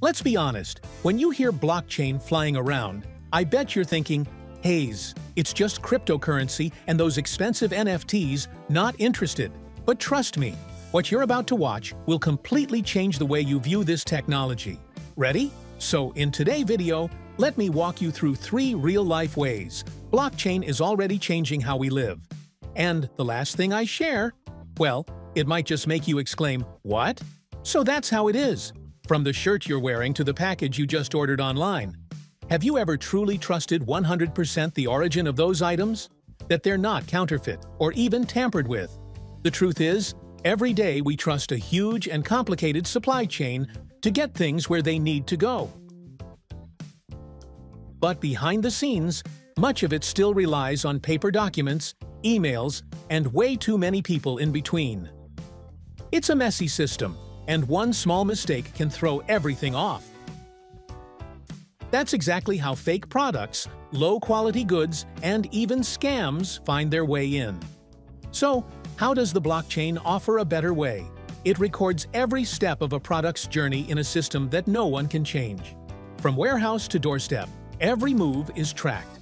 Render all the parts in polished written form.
Let's be honest, when you hear blockchain flying around, I bet you're thinking, haze, it's just cryptocurrency and those expensive NFTs, not interested. But trust me, what you're about to watch will completely change the way you view this technology. Ready? So in today's video, let me walk you through 3 real-life ways blockchain is already changing how we live. And the last thing I share, well, it might just make you exclaim, what? So that's how it is. From the shirt you're wearing to the package you just ordered online. Have you ever truly trusted 100% the origin of those items? That they're not counterfeit or even tampered with? The truth is, every day we trust a huge and complicated supply chain to get things where they need to go. But behind the scenes, much of it still relies on paper documents, emails, and way too many people in between. It's a messy system, and one small mistake can throw everything off. That's exactly how fake products, low-quality goods, and even scams find their way in. So, how does the blockchain offer a better way? It records every step of a product's journey in a system that no one can change. From warehouse to doorstep, every move is tracked.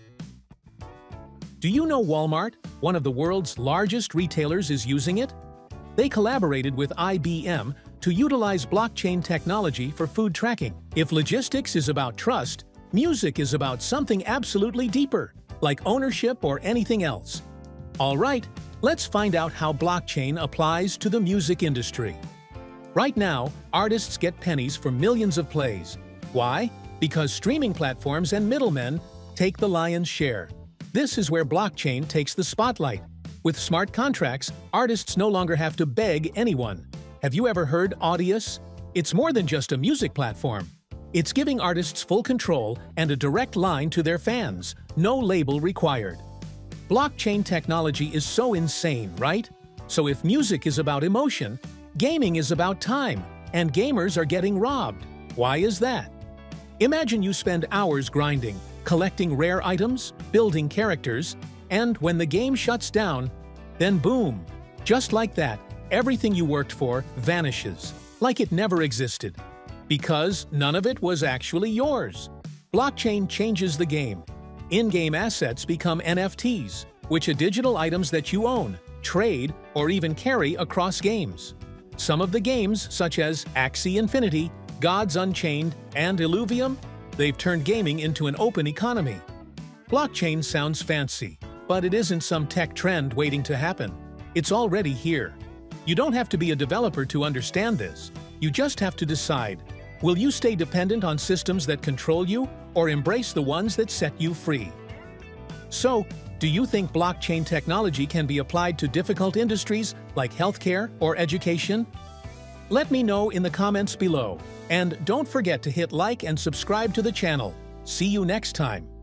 Do you know Walmart, one of the world's largest retailers, is using it? They collaborated with IBM to utilize blockchain technology for food tracking. If logistics is about trust, music is about something absolutely deeper, like ownership or anything else. All right, let's find out how blockchain applies to the music industry. Right now, artists get pennies for millions of plays. Why? Because streaming platforms and middlemen take the lion's share. This is where blockchain takes the spotlight. With smart contracts, artists no longer have to beg anyone. Have you ever heard Audius? It's more than just a music platform. It's giving artists full control and a direct line to their fans, no label required. Blockchain technology is so insane, right? So if music is about emotion, gaming is about time, and gamers are getting robbed. Why is that? Imagine you spend hours grinding, collecting rare items, building characters, and when the game shuts down, then boom! Just like that, everything you worked for vanishes, like it never existed. Because none of it was actually yours. Blockchain changes the game. In-game assets become NFTs, which are digital items that you own, trade, or even carry across games. Some of the games, such as Axie Infinity, Gods Unchained, and Illuvium, they've turned gaming into an open economy. Blockchain sounds fancy, but it isn't some tech trend waiting to happen. It's already here. You don't have to be a developer to understand this. You just have to decide, will you stay dependent on systems that control you or embrace the ones that set you free? So, do you think blockchain technology can be applied to difficult industries like healthcare or education? Let me know in the comments below. And don't forget to hit like and subscribe to the channel. See you next time.